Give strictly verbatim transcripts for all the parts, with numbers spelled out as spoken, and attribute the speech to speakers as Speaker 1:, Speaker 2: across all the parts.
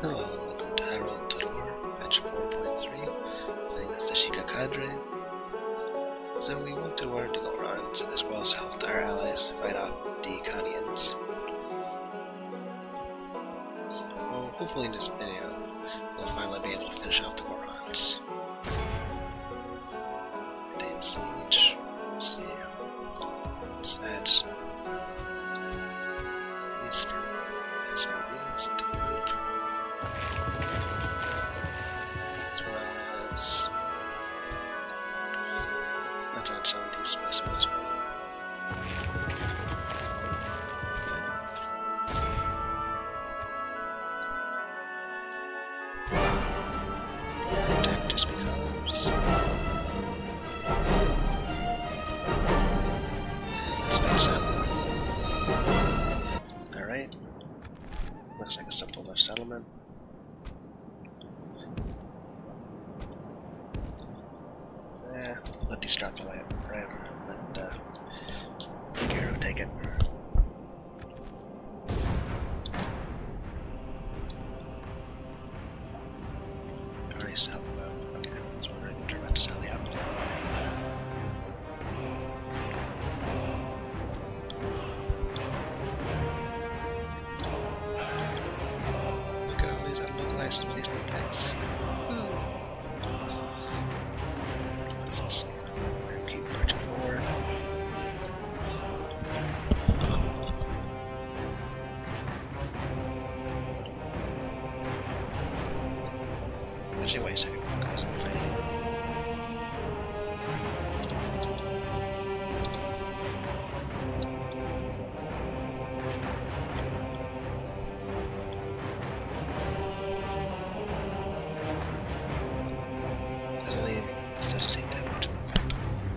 Speaker 1: Hello, welcome to Hyrule Total War Patch four point three. Playing as the Sheikah Cadre. So we went to war to Gorons, as well as helped our allies fight off the Ikanians. So hopefully in this video we'll finally be able to finish off the Gorons. Dame Siege. Let's see. So that's east from as well east. As well as let's add some of these specimens as well. Attack just becomes let's make some. Alright. Looks like a simple enough settlement. Yeah, let these drop the light, right? Let uh, the hero take it. Already sell them out. Okay, that's one right. They're about to sell the out. Look at all these unlocalized with these new attacks. Let's see. And keep marching forward. Actually, wait a second. Cause I'm fighting. I believe it doesn't take that much of an effect on them.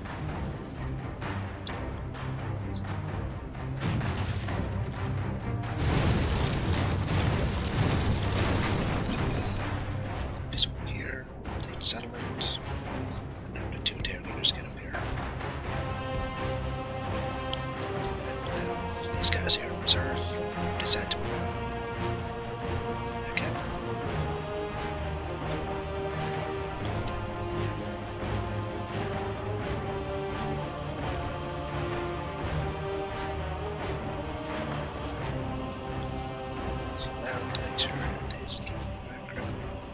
Speaker 1: This one here, take the settlement, and now the two tail leaders get up here. And uh, these guys here in reserve decide to move out. Okay. So now make sure that they keep back critical.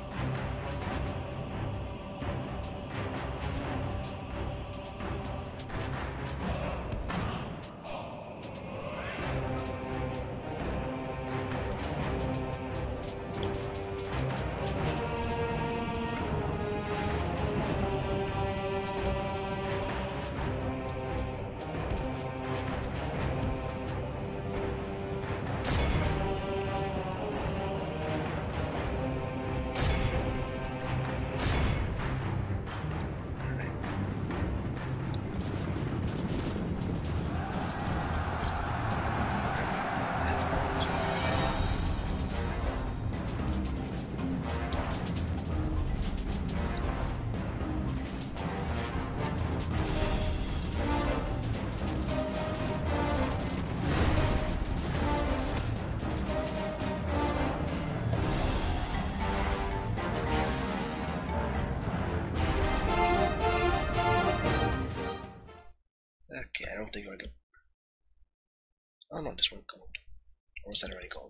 Speaker 1: Okay, I don't think we're good. Oh no, this one gold. Or was that already gold?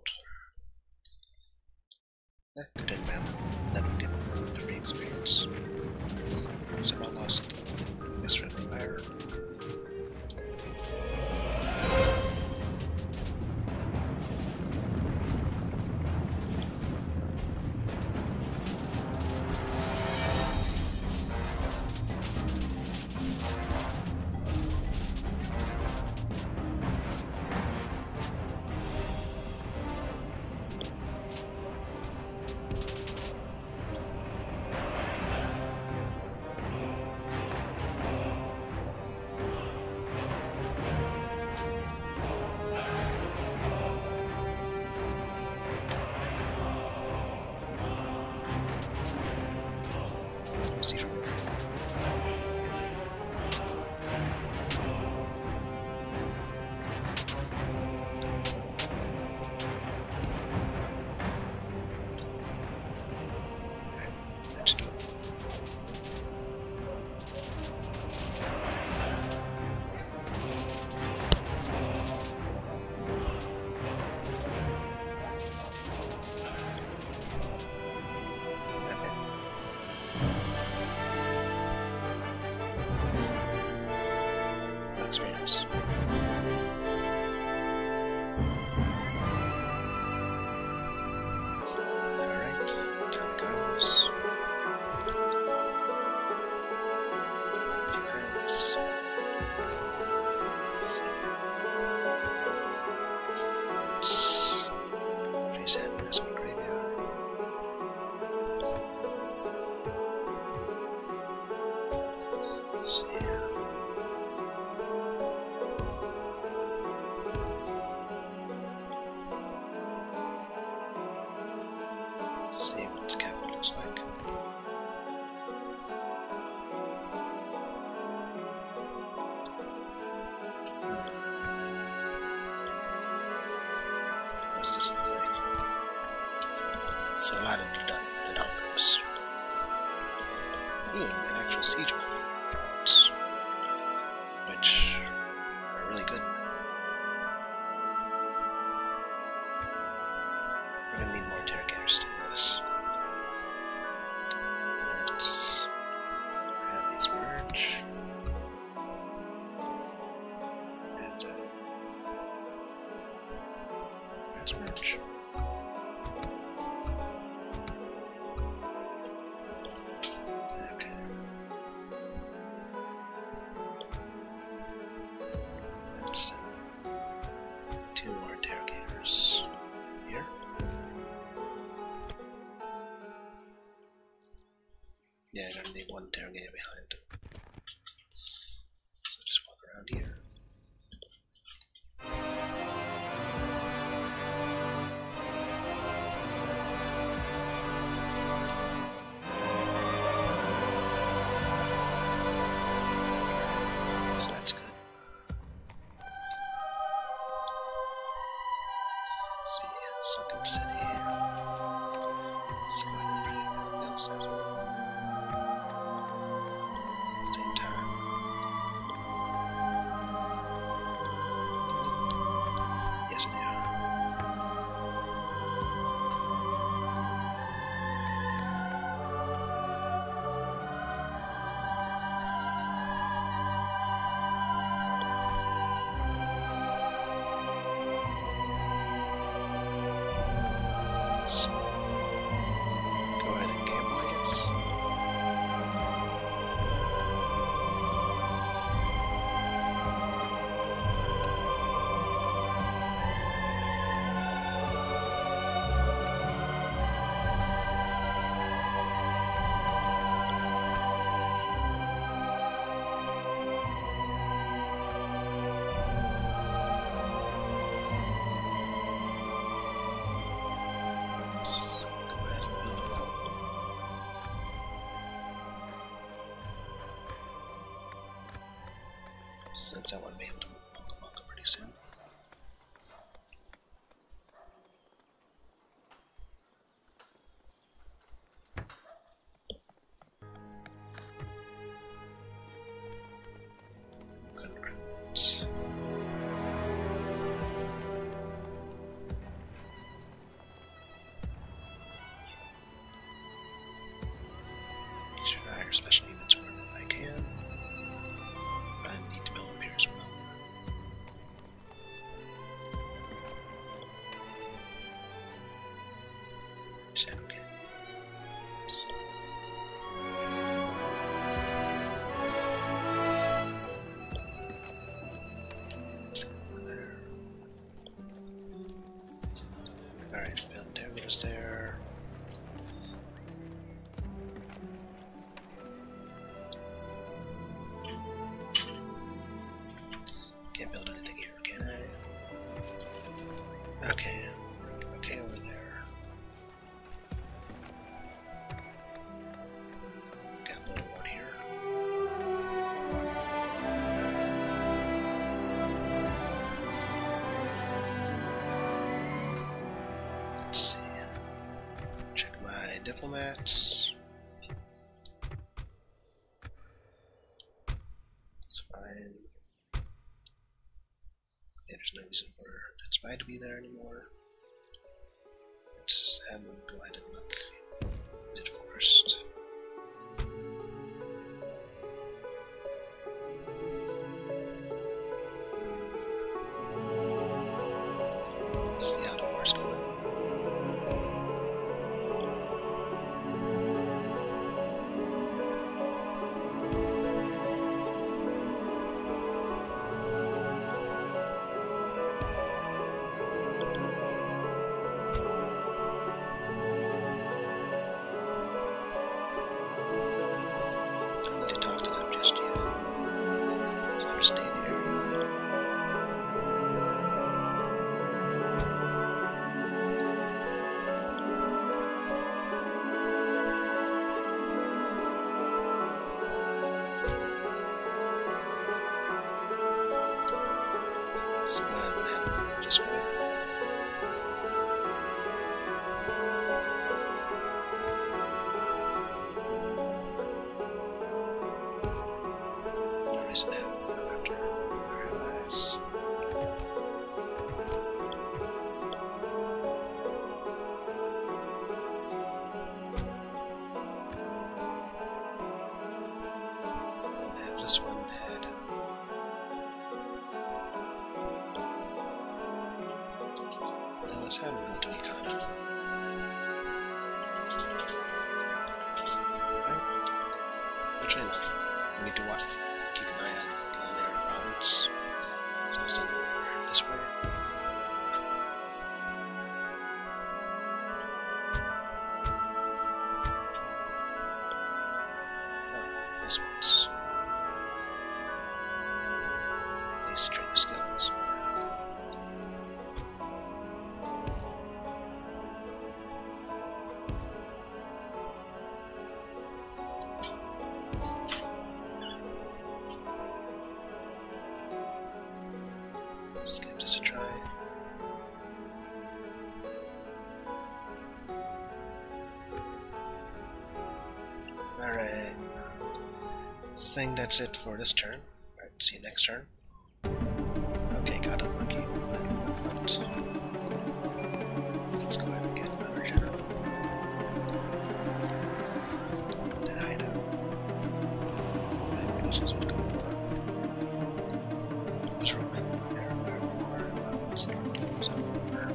Speaker 1: Eh, it didn't matter. Let me get the free experience. Somehow lost this friendly fire. see what this cabinet looks like. Hmm. What does this look like? So a lot of the, the dongos. Ooh, an actual siege weapon. Which are really good. We're gonna need more interrogators to do this. Let's add these merge. And uh, let's merge. Okay. Let's uh, two more interrogators here. Yeah, I'm gonna need one interrogator behind. So just walk around here. So that's good. Let's see, Sunken City. Let's go ahead and announce that one. Same time. Yes, they are. So, go ahead and gamble, I guess. Since I want to be able to move Monka Monka pretty soon. Conquests. Should hire special units wherever I can. I need to build them here as well. Shadow Cat. Let's go over there. Alright, build interrogators there. Can't build anything here, can I? Okay, okay over there. Got a little one here. Let's see. Check my diplomats. It's fine. Yeah, there's no reason for that spy to be there anymore. Let's have him go ahead and look at it first. See how the war's going. trying to, we need to watch, keep an eye on Planetary Province. So let's send over this way. Oh, this one's these training skills. Let's give this a try. Alright. I think that's it for this turn. Alright, see you next turn. Okay, got unlucky. But let's go ahead and get another general. That hideout. Right, this is what's going on. Let's roll it there. Well, let's see what comes up over.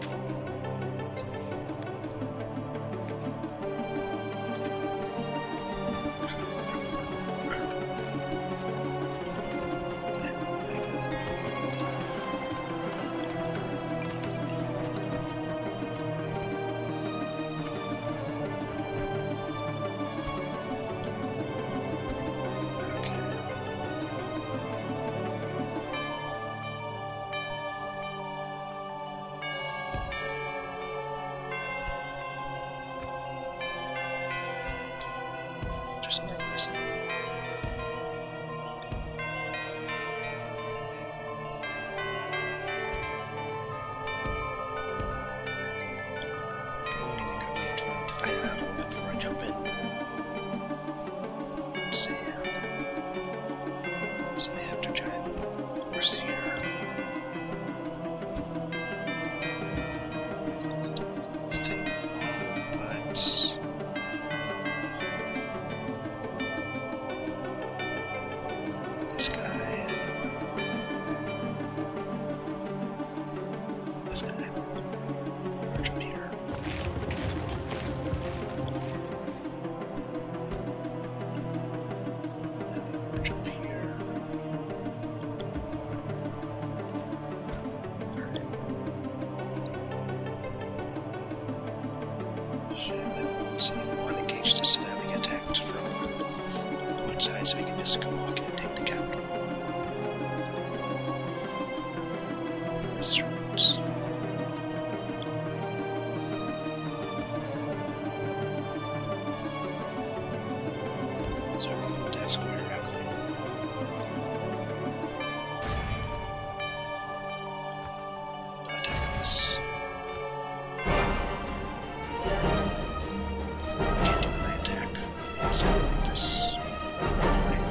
Speaker 1: There's something missing. I don't think I can wait for him to find it out a little bit before I jump in. Let's see. So they have to try and force it here. Let's take all but this guy and this guy. Merge up here. And merge up here. Third. Let's see, we want to engage this so that we get attacked from one side so we can just go walk in and take the capital. Zolrolt. Zolrolt has square directly. I'll attack this. Can't do my attack. So I'll leave this. Right.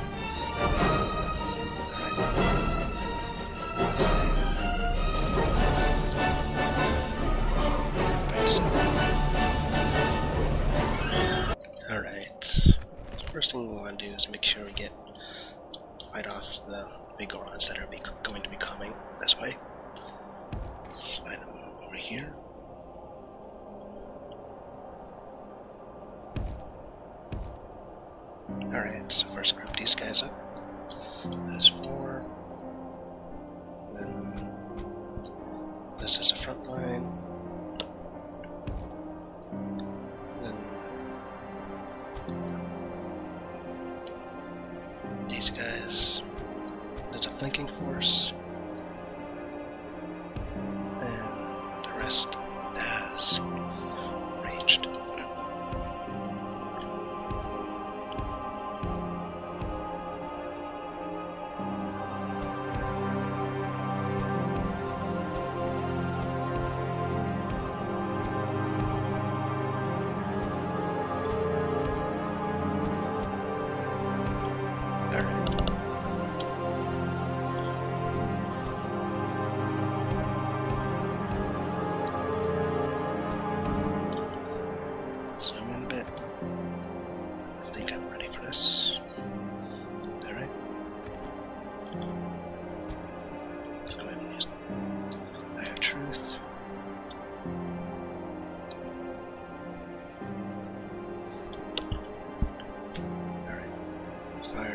Speaker 1: Alright. First thing we want to do is make sure we get fight off the big Gorons that are be going to be coming this way. Let's find them over here. Alright, so first group these guys up. There's four. Then this is a front line. Then these guys. There's a flanking force. And the rest as ranged.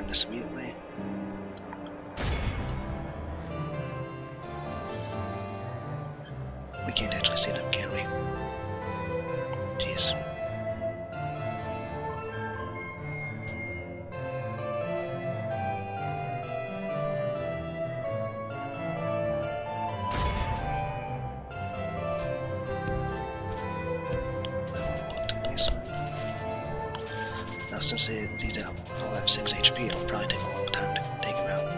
Speaker 1: this immediately. We can't actually see them, can we? Jeez. Since they, these all have six H P, it'll probably take a long time to take him out.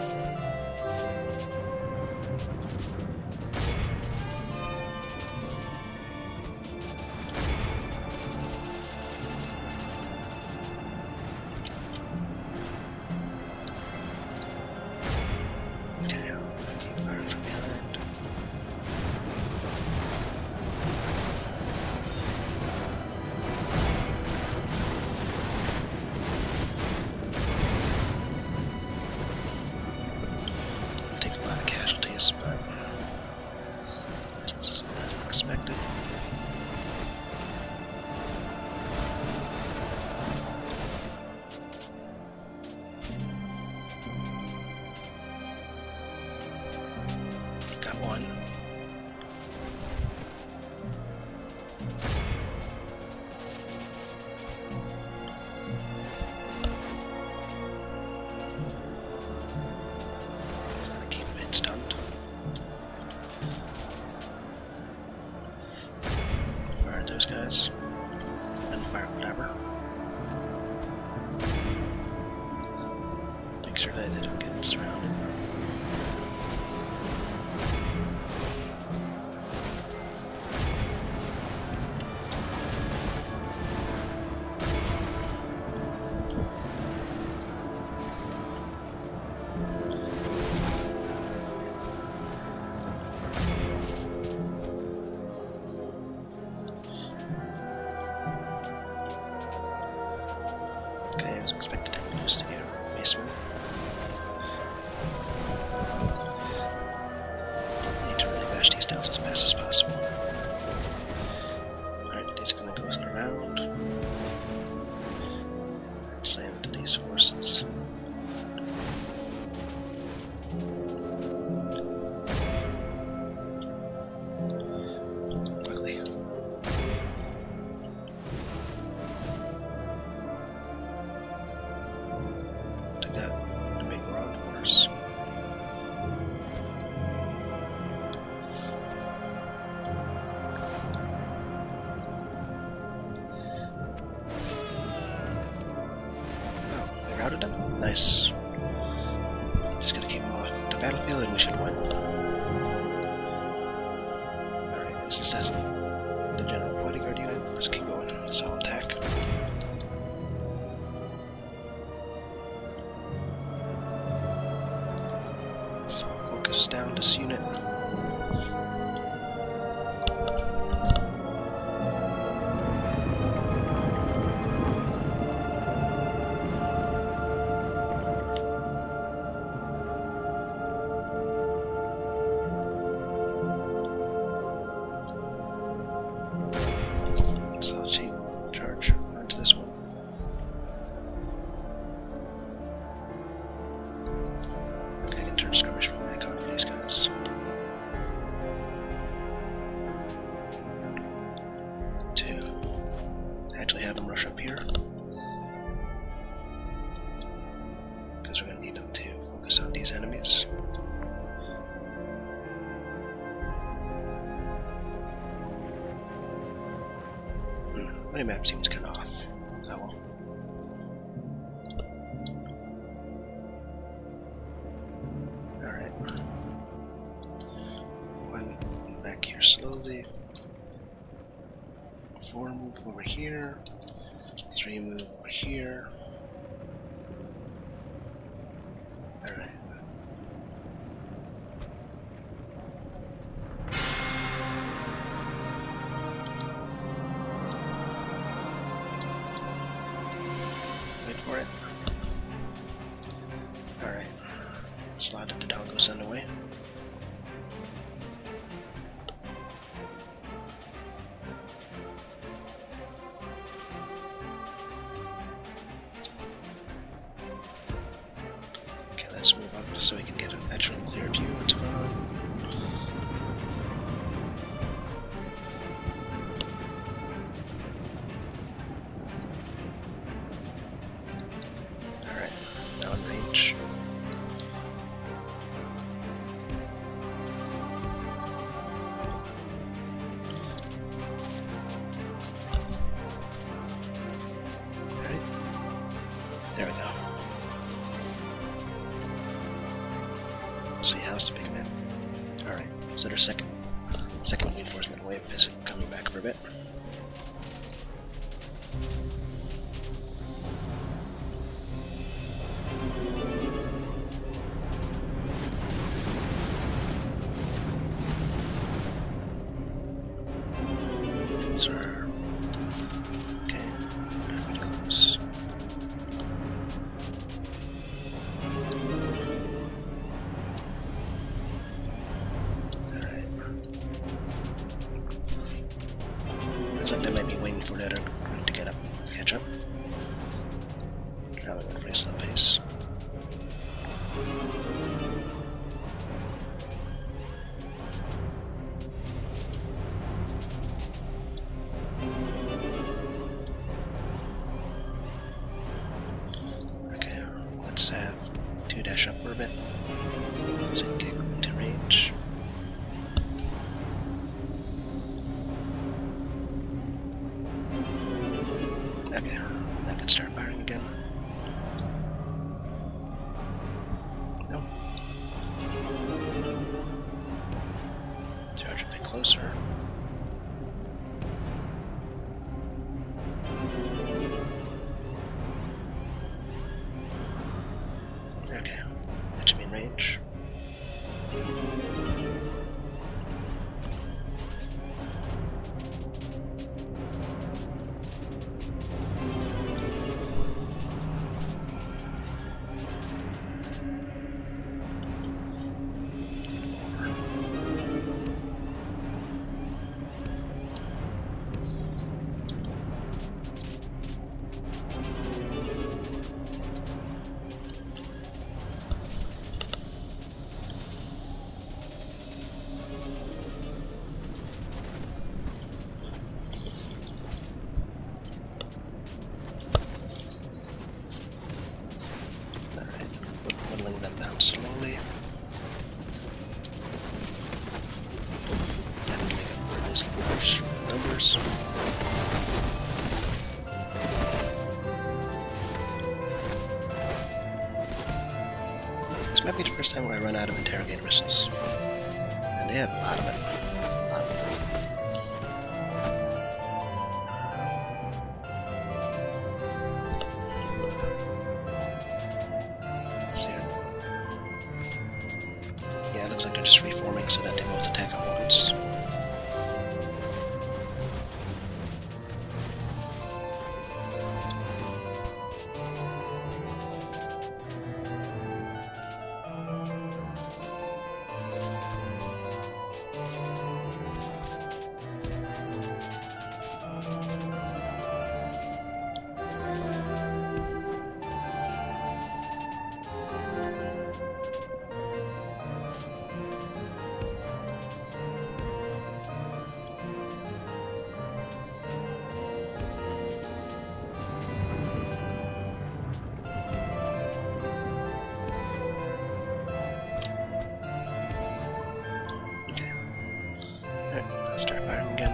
Speaker 1: Okay, I'll keep firing from behind. But this is unexpected. Got one. Gonna keep it stunned. Those guys, and fire whatever. Make sure that they don't get surrounded. Okay, I was expected to lose to get a basement. Need to really bash these down as fast as possible. Alright, he's gonna go around and slam into these forces. Quickly. The big Goron force. Oh, they routed them? Nice. Just gonna keep them off the battlefield and we should win. Alright, this says the general bodyguard unit. Let's keep going. This all attack. Down this unit. So I'll change charge onto this one. Okay, I can turn skirmish from back on for these guys. To actually have them rush up here. Because we're going to need them to focus on these enemies. Hmm, my map seems kind of off. Oh well. Alright. One back here slowly. Four move over here. Three move over here. Alright. Wait for it. Alright. Slide the doggo send away. so we can get an actual clear view of what's going on. Alright, now in range. There we go. See, how's the pigment? Alright, is that our second second reinforcement wave is coming back for a bit? Conserve. Okay, pretty close. Looks like they might be waiting for that group to get up, catch up. Traveling at a very slow pace. Okay, let's have two dash up for a bit. So we can get into range. Okay, I can start firing again. No. Charge a bit closer. Okay, that should be in range. Whittling them down slowly. Having to make up for these large numbers. This might be the first time where I run out of interrogator missiles. And they have a lot of it. A lot of it. Looks like they're just reforming so that they both attack at once. Start firing again.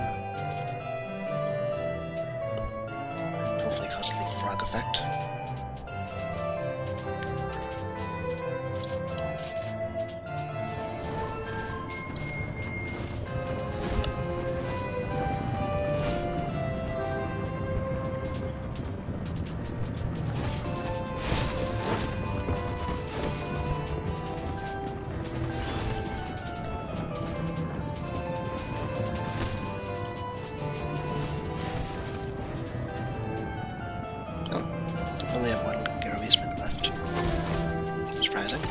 Speaker 1: Hopefully cause a little frog effect. Only have one Gorons left. Surprising.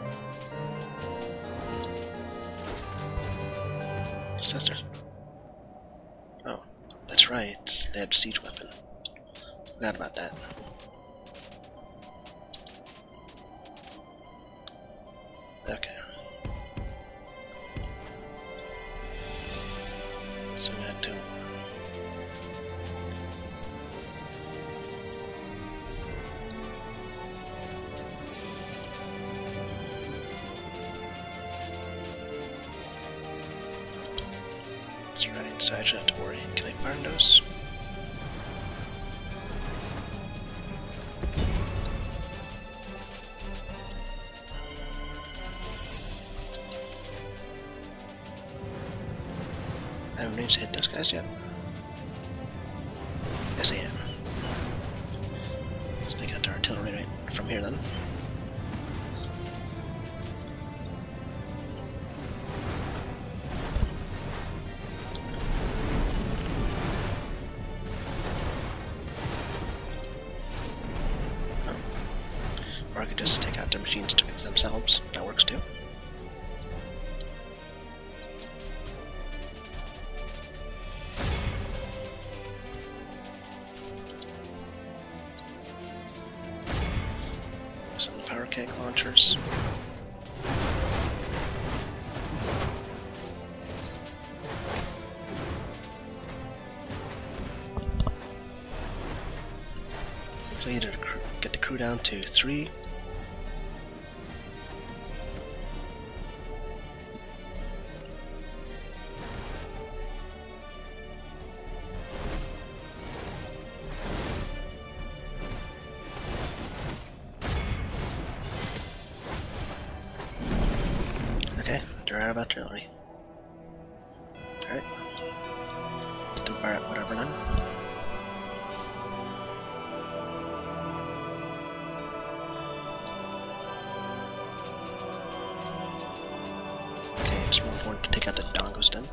Speaker 1: Sisters. right, they had siege weapon. Forgot about that. Okay. So we had to. That's right, so I actually have to worry. Can I find those? I haven't managed to hit those guys yet. Yes, I am. Let's take out the artillery right from here then. Oh. Or I could just take out their machines to fix themselves. That works too. Some power keg launchers. So either to get the crew down to three. Okay, they're out of artillery. Alright. Let them fire at whatever then. Okay, it's more important to take out the dongos then.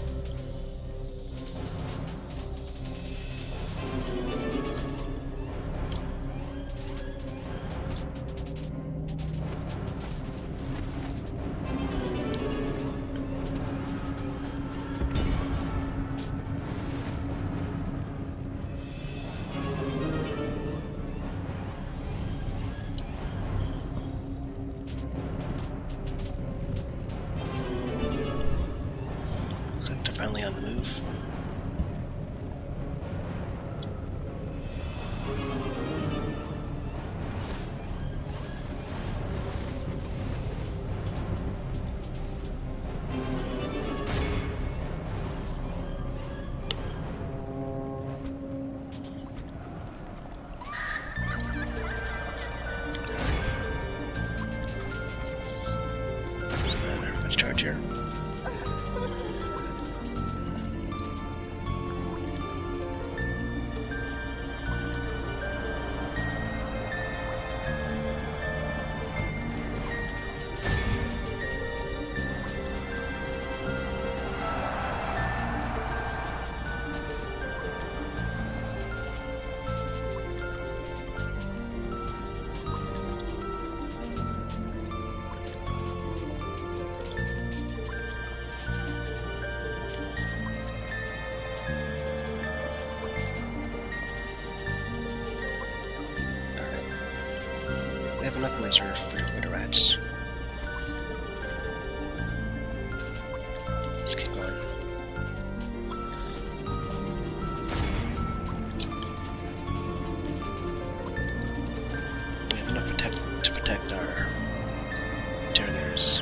Speaker 1: Finally on the move. So then let's charge here. We have enough laser for rid of rats. Let's keep going. We have enough protect to protect our interiors.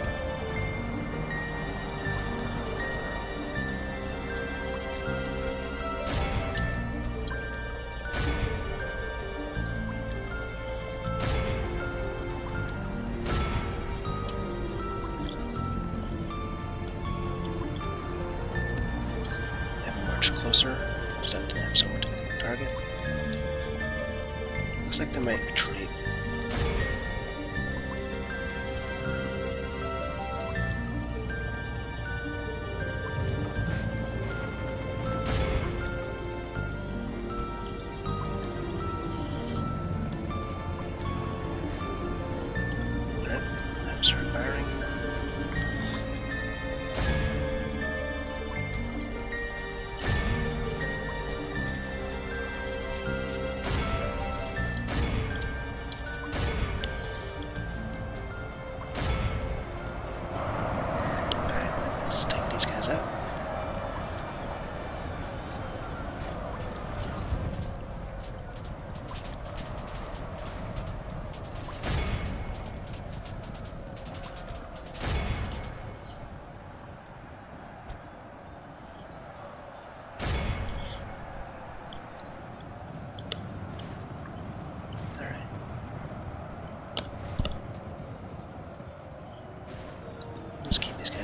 Speaker 1: Closer, so that they have someone to target. Looks like they might retreat. Alright, I'm start firing.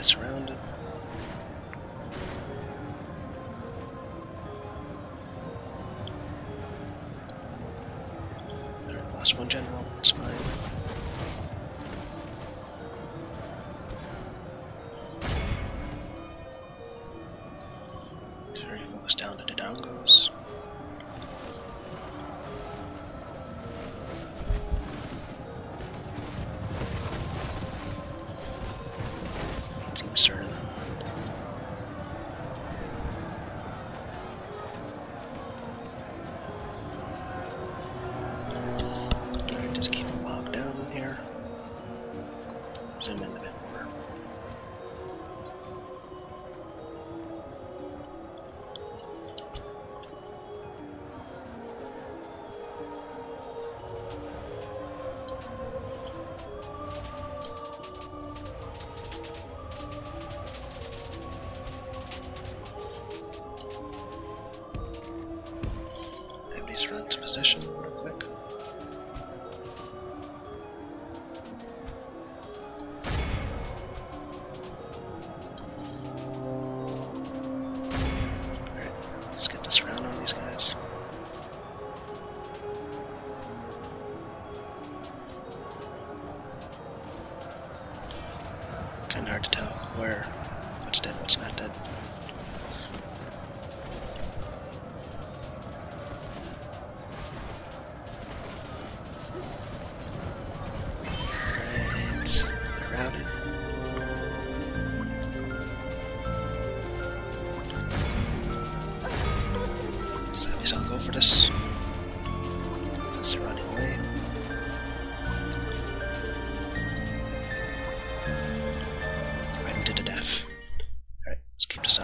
Speaker 1: surrounded. Alright, lost one general, it's fine. Very focused down to the Dongos. Seems certain. Alright, just keep them bogged down in here. Zoom in a bit more. Deputies run to position real quick. Alright, let's get this round on these guys. Kinda hard to tell where, what's dead, what's not dead. Routed. So I guess I'll go for this. Since they're running away. Right into the death. Alright, let's keep this up.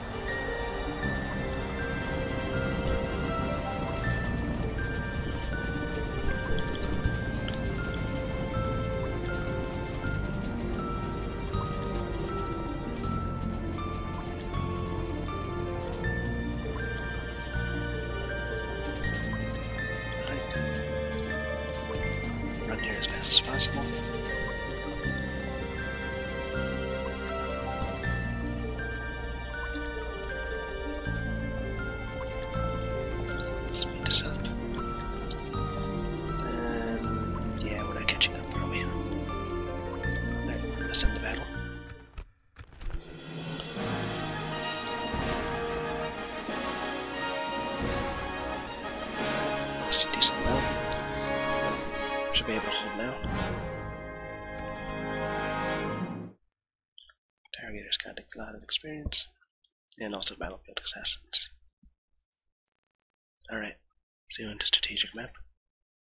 Speaker 1: Run here as fast as possible. Speed this up. And yeah, we're not catching up, are we? Alright, let's end the battle. That's a decent amount. Should be able to hold now. Interrogator's got a lot of experience. And also battlefield assassins. Alright, see you into strategic map.